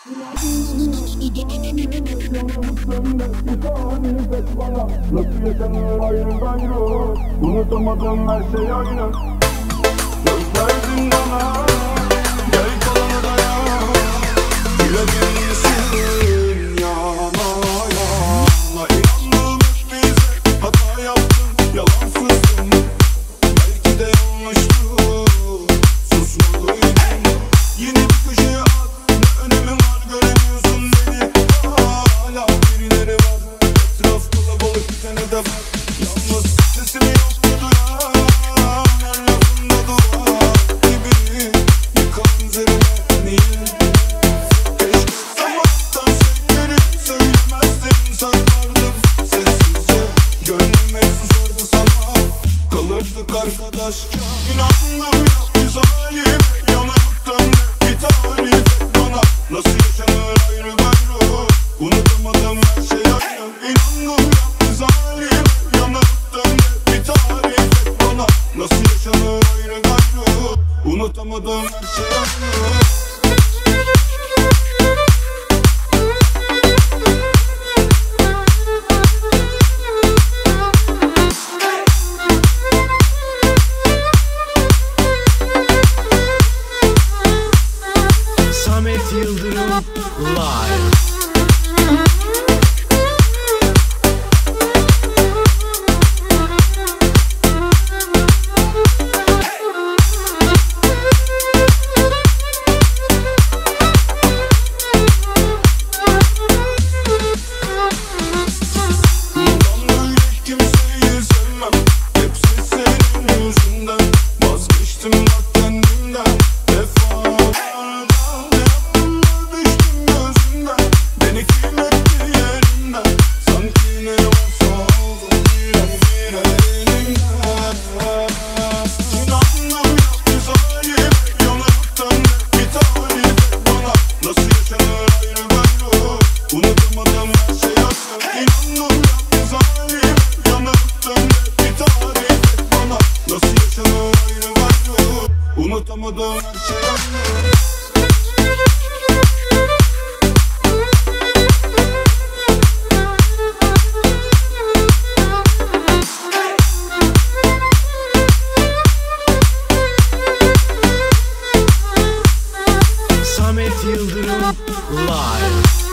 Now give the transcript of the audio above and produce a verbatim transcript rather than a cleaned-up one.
Nasıl yaşanır ayrı gayrı, unutamadım her şey aynı. Gözler zindana, gel kalana dayan. Gülebilirsin yana yana. İnandım hep bize, hata yaptım, yalansızdım. Belki de yanlıştı, susmalıydım. Yeni bir köşeye at, ne önemi var göremiyorsun beni. Hala birileri var, etraf kalabalık bir tane de var. Yalnız sesimi yoktu duyan, her lafımda dua gibi yıkan üzerime niye? Keşke sabahtan şeyleri söylemezdim, saklardım sessizce. Gönlüm hep susardı sana, kalırdık arkadaş. İnandım ya biz halime, yanılttım ne bir tarif et bana. Nasıl yaşanır ayrı gayrı, unutamadım her şey aynı. İnandım ya biz halime, yanılttım ne bir tarif et bana. Nasıl yaşanır ayrı gayrı, unutamadım her şey aynı. Samet Yıldırım Live. Bundan böyle kimseyi sevmem, hepsi senin yüzünden. Vazgeçtim bak kendimden, defalardan. Ne yaptım da düştüm gözünden, beni kim etti yerinden. Sanki ne varsa oldu bire bire elimden. İnandım ya biz halime, yanılttım ne bir tarif et bana. Nasıl yaşanır ayrı gayrı, unutamadım her şey aynı. İnandım ya biz halime, yanılttım ne bir tarif et bana. Nasıl yaşanır ayrı gayrı, unutamadım her şey aynı. Samet Yıldırım Live.